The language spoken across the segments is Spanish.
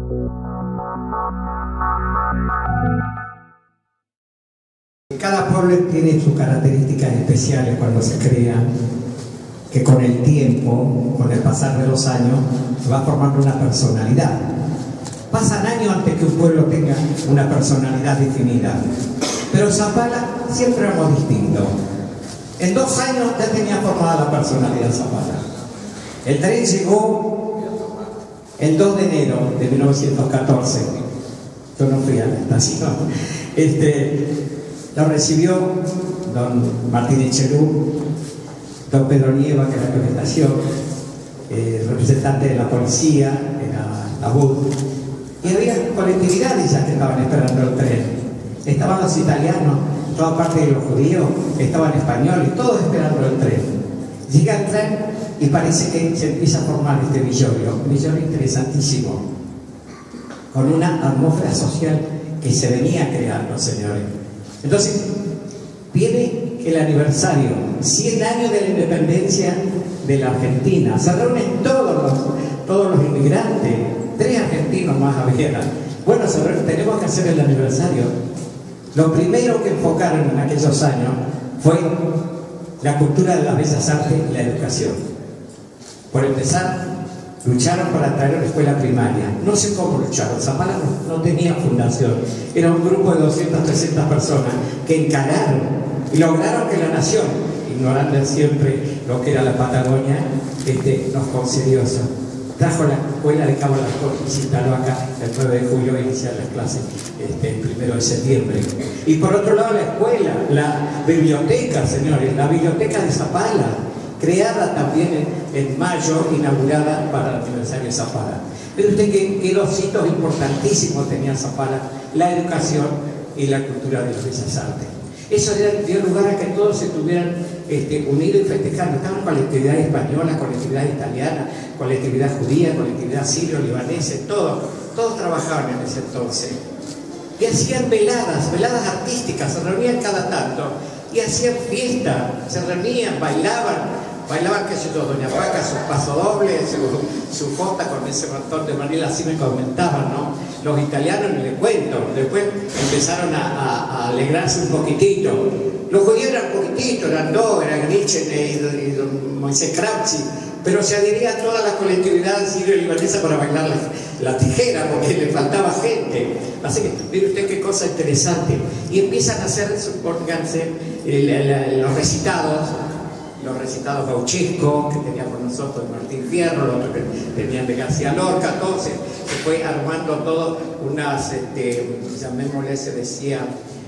Cada pueblo tiene sus características especiales cuando se crea, que con el tiempo, con el pasar de los años, va formando una personalidad. Pasan años antes que un pueblo tenga una personalidad definida. Pero Zapala siempre era muy distinto. En 2 años ya tenía formada la personalidad Zapala. El tren llegó el 2 de enero de 1914. Yo no fui a la estación. Lo recibió don Martín Echelú, don Pedro Nieva, que era de la estación, representante de la policía, era la BUD, y había colectividades ya que estaban esperando el tren. Estaban los italianos, toda parte de los judíos, estaban españoles, todos esperando el tren. Llega el tren y parece que se empieza a formar este villorio, un villorio interesantísimo, con una atmósfera social que se venía creando, señores. Entonces, viene el aniversario, 100 años de la independencia de la Argentina. Se reúnen todos los inmigrantes, 3 argentinos más había. Bueno, tenemos que hacer el aniversario. Lo primero que enfocaron en aquellos años fue la cultura de las bellas artes y la educación. Por empezar, lucharon para traer una escuela primaria. No sé cómo lucharon. Zapala no tenía fundación. Era un grupo de 200, 300 personas que encararon y lograron que la nación, ignorando siempre lo que era la Patagonia, nos concedió eso. Trajo la escuela de Cabo Las Cortes y se instaló acá el 9 de julio a iniciar las clases el 1 de septiembre. Y por otro lado la escuela, la biblioteca, señores, la biblioteca de Zapala, creada también en mayo, inaugurada para el aniversario de Zapala. Pero usted que 2 hitos importantísimos tenía Zapala: la educación y la cultura de las bellas artes. Eso dio lugar a que todos se estuvieran unidos y festejando. Estaban colectividad española, colectividad italiana, colectividad judía, colectividad sirio-libanesa, todos trabajaban en ese entonces. Y hacían veladas artísticas, se reunían cada tanto y hacían fiesta, se reunían, bailaban, qué sé yo, Doña Paca, su paso doble, su jota con ese montón de manera, así me comentaban, ¿no? Los italianos ni les cuento, después empezaron a alegrarse un poquitito. Los judíos eran poquititos, eran 2, eran Nietzsche y don Moisés Cravci, pero se adhería a toda la colectividad sirio-libanesa para bailar la tijera, porque le faltaba gente. Así que, mire usted qué cosa interesante. Y empiezan a hacer, supónganse, los recitados gauchescos que tenía con nosotros Martín Fierro, los otros que tenían de García Lorca. Entonces se fue armando todo unas, llamémosle, se decía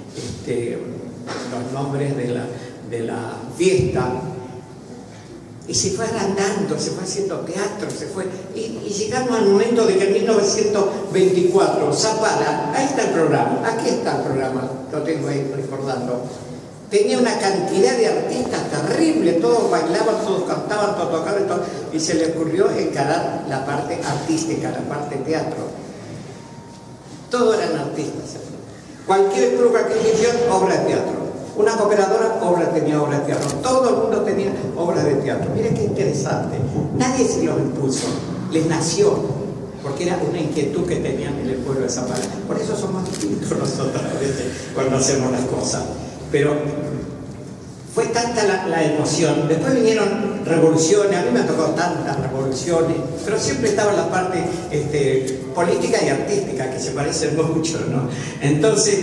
los nombres de la fiesta, y se fue agrandando, se fue haciendo teatro, y llegamos al momento de que en 1924 Zapala, ahí está el programa, aquí está el programa, lo tengo ahí recordando. Tenía una cantidad de artistas terrible, todos bailaban, todos cantaban, todos tocaban, y se le ocurrió encarar la parte artística, la parte teatro. Todos eran artistas. Cualquier club que inició, obra de teatro. Una cooperadora, tenía obra de teatro. Todo el mundo tenía obras de teatro. Miren qué interesante. Nadie se los impuso, les nació, porque era una inquietud que tenían en el pueblo de Zapala. Por eso somos distintos nosotros a veces cuando hacemos las cosas. Pero fue tanta la emoción. Después vinieron revoluciones, a mí me han tocado tantas revoluciones, pero siempre estaba la parte política y artística, que se parecen mucho, ¿no? Entonces,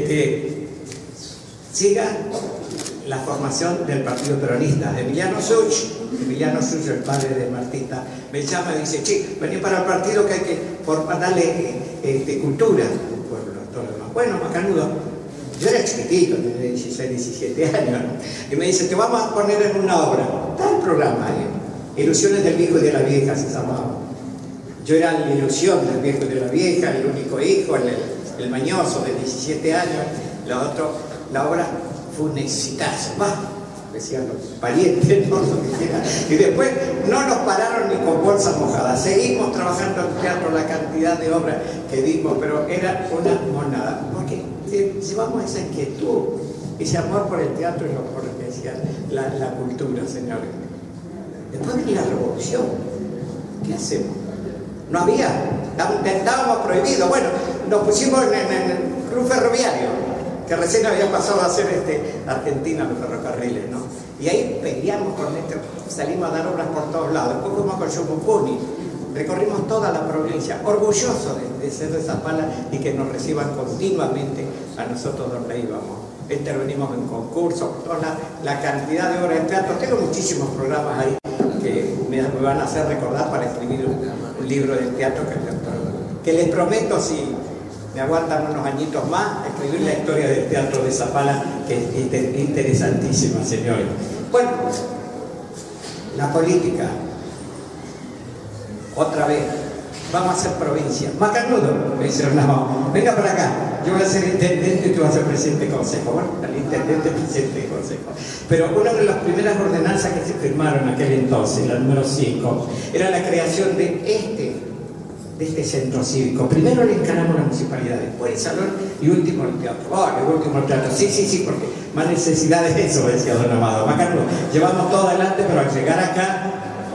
llega la formación del Partido Peronista. Emiliano Such, el padre de Martita, me llama y dice: che, vení para el partido que hay que darle cultura al pueblo, todo lo demás. Bueno, macanudo. Yo era chiquitito, tenía 16, 17 años, ¿no? Y me dice: te vamos a poner en una obra. Está el programa ahí. Ilusiones del viejo y de la vieja se llamaba. Yo era la ilusión del viejo y de la vieja, el único hijo, el mañoso de 17 años. La obra fue un exitazo, decían los parientes, ¿no? Y después no nos pararon ni con bolsas mojadas. Seguimos trabajando en teatro, la cantidad de obras que dimos, pero era una monada. Porque llevamos esa inquietud, ese amor por el teatro y por lo que decía la cultura, señores. Después vino la revolución. ¿Qué hacemos? No había estábamos prohibidos. Bueno, nos pusimos en el club ferroviario, que recién había pasado a ser Argentina, los ferrocarriles, ¿no? Y ahí peleamos con salimos a dar obras por todos lados. Después fuimos con Yumupuni, recorrimos toda la provincia, orgullosos de ser de Zapala y que nos reciban continuamente a nosotros donde íbamos. Intervenimos en concursos, toda la cantidad de obras de teatro. Tengo muchísimos programas ahí que me van a hacer recordar para escribir un libro de teatro que les prometo, si me aguantan unos añitos más, escribir la historia del teatro de Zapala, que es interesantísima, señores. Bueno, la política, otra vez, vamos a hacer provincia. Macanudo, me dice, no, venga para acá, yo voy a ser intendente y tú vas a ser presidente de consejo. Bueno, el intendente presidente de consejo. Pero una de las primeras ordenanzas que se firmaron en aquel entonces, la número 5, era la creación de este centro cívico. Primero le encaramos la municipalidad, después el salón y último el teatro. El último el teatro. Sí, porque más necesidad de eso, decía don Amado. Macanudo, llevamos todo adelante, pero al llegar acá,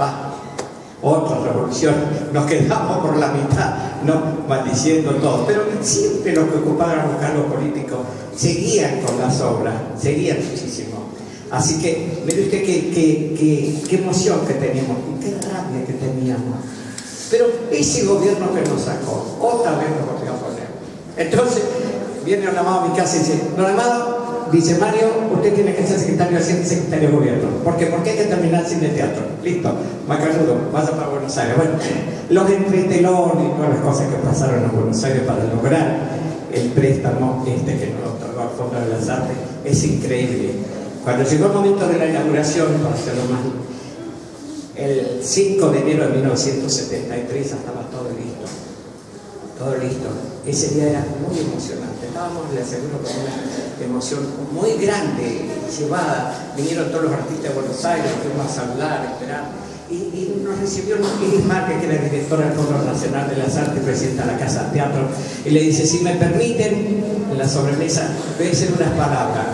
otra revolución, nos quedamos por la mitad, no maldiciendo todo, pero siempre los que ocupaban los cargos políticos seguían con las obras, seguían muchísimo. Así que, mire usted qué emoción que teníamos, qué rabia que teníamos. Pero ese gobierno que nos sacó, otra vez nos volvió a poner. Entonces, viene don Amado a mi casa y dice, don Amado, dice Mario, usted tiene que ser secretario de Hacienda y secretario de Gobierno. ¿Por qué? Porque hay que terminar cine teatro. Listo, Macanudo, vaya para Buenos Aires. Bueno, los entretelones y todas las cosas que pasaron en Buenos Aires para lograr el préstamo que nos otorgó al Fondo de las Artes es increíble. Cuando llegó el momento de la inauguración, para hacerlo más, el 5 de enero de 1973 estaba todo listo. Todo listo. Ese día era muy emocionante. Estábamos, le aseguro, con una emoción muy grande, llevada. Vinieron todos los artistas de Buenos Aires, fuimos a saludar, a esperar. Y nos recibió Iris Márquez, que era directora del Fondo Nacional de las Artes, presidenta de la Casa de Teatro, y le dice, si me permiten, en la sobremesa, voy a decir unas palabras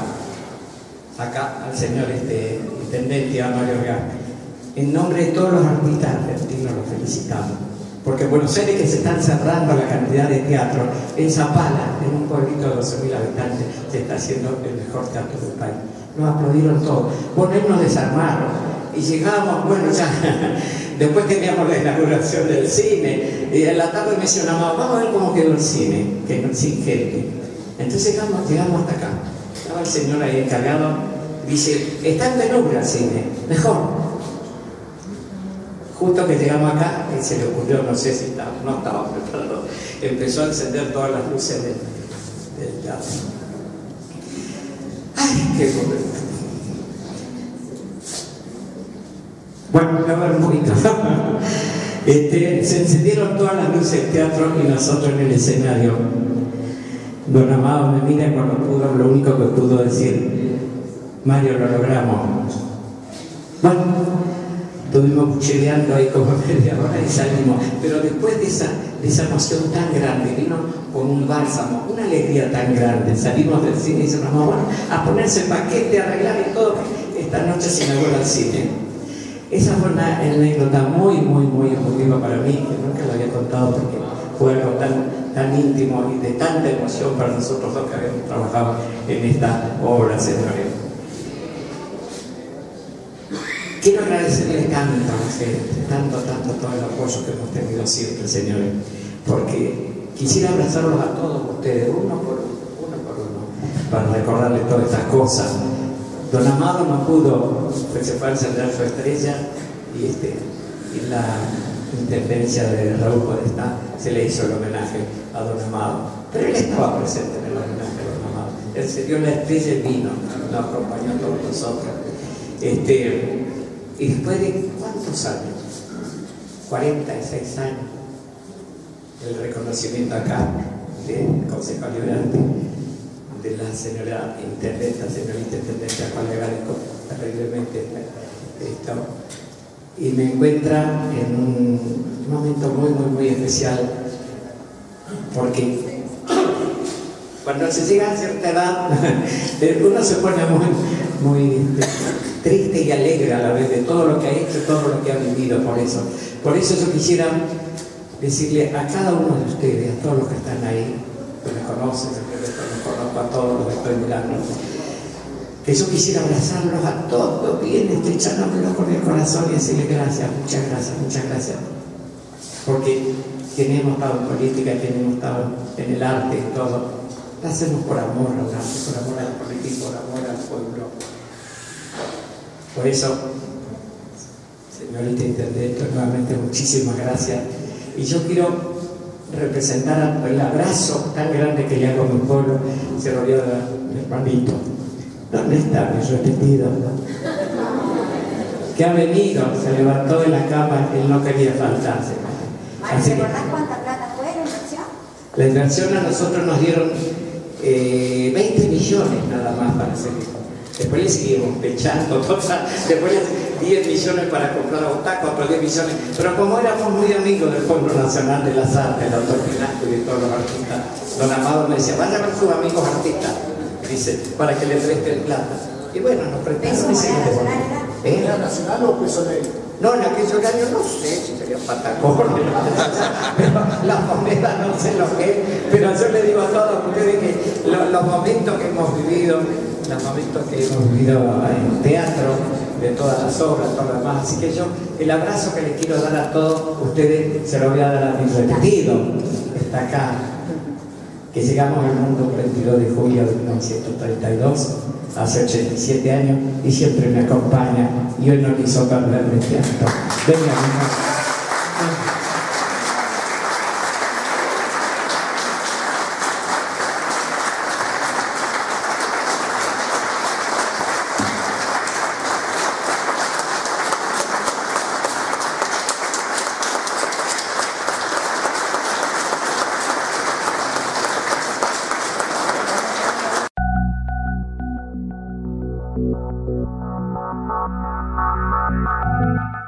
acá al señor intendente, a Mario Orgaz. En nombre de todos los artistas argentinos los felicitamos. Porque en Buenos Aires, que se están cerrando la cantidad de teatro, en Zapala, en un pueblito de 12.000 habitantes, se está haciendo el mejor teatro del país. Nos aplaudieron todos. Bueno, él nos desarmaron. Y llegamos, bueno, ya, después teníamos la inauguración del cine, y en la tarde mencionamos, vamos a ver cómo quedó el cine, que no, sin gente. Entonces llegamos hasta acá. Estaba el señor ahí encargado, dice, está en penumbra el cine, mejor. Justo que llegamos acá, y se le ocurrió, no sé si no estaba preparado, empezó a encender todas las luces del teatro. ¡Ay, qué momento! Bueno, voy a ver un poquito. Se encendieron todas las luces del teatro y nosotros en el escenario. Don Amado me mira cuando pudo, lo único que pudo decir, Mario, lo logramos. Bueno, estuvimos cuchileando ahí como media hora y salimos, pero después de esa emoción tan grande, vino con un bálsamo, una alegría tan grande, salimos del cine y dice, mamá, bueno, a ponerse el paquete, a arreglar y todo, esta noche se inaugura el cine. Esa fue una anécdota muy emotiva para mí, que nunca la había contado porque fue algo tan íntimo y de tanta emoción para nosotros dos que habíamos trabajado en esta obra, señores. Quiero agradecerle tanto a ustedes, tanto todo el apoyo que hemos tenido siempre, señores, porque quisiera abrazarlos a todos ustedes, uno por uno, para recordarles todas estas cosas. Don Amado no pudo, pues se fue a encender su estrella y la intendencia de Raúl Podestá se le hizo el homenaje a Don Amado, pero él estaba presente en el homenaje a Don Amado. Él se dio la estrella y vino, nos acompañó a todos nosotros. Y después de ¿cuántos años? 46 años, el reconocimiento acá del Consejo Liberante, de la señora intendenta, señorita intendente, a cual le agradezco terriblemente esto, y me encuentra en un momento muy especial, porque cuando se llega a cierta edad uno se pone muy triste y alegre a la vez de todo lo que ha hecho, todo lo que ha vivido. Por eso yo quisiera decirle a cada uno de ustedes, a todos los que están ahí, que me conocen, los conozco a todos los que estoy mirando, que yo quisiera abrazarlos a todos bien estrechándomelos con el corazón y decirle gracias, muchas gracias, porque quienes hemos estado en política, quienes hemos estado en el arte y todo, lo hacemos por amor al arte, por amor a la política, por amor al pueblo. Por eso, señorita Intendente, nuevamente muchísimas gracias. Y yo quiero representar el abrazo tan grande que le hago a mi pueblo. Se lo voy a dar a mi hermanito. ¿Dónde está mi repetido? Que ha venido, se levantó de la cama, él no quería faltarse. ¿Te acordás cuánta plata fue la inversión? La inversión a nosotros nos dieron 20 millones nada más para hacer esto. Después le seguimos pechando, después 10 millones para comprar butacas, otros 10 millones. Pero como éramos muy amigos del Fondo Nacional de las Artes, del doctor Pinasco y de todos los artistas, don Amado me decía, vaya a ver sus amigos artistas, dice, para que le presten plata. Y bueno, nos prestaron. ¿Peso nacional era? ¿Era nacional o peso negro? No, en aquel horario no sé si sería patacones, pero la moneda no sé lo que es, pero yo le digo a todos ustedes que los momentos que hemos vivido, en el teatro, de todas las obras, todo lo demás, así que yo, el abrazo que les quiero dar a todos ustedes, se lo voy a dar a mi repetido, está acá, que llegamos al mundo el 22 de julio de 1932, hace 87 años, y siempre me acompaña, y hoy no me hizo perder mi tiempo. Venga, mi amor. Thank you.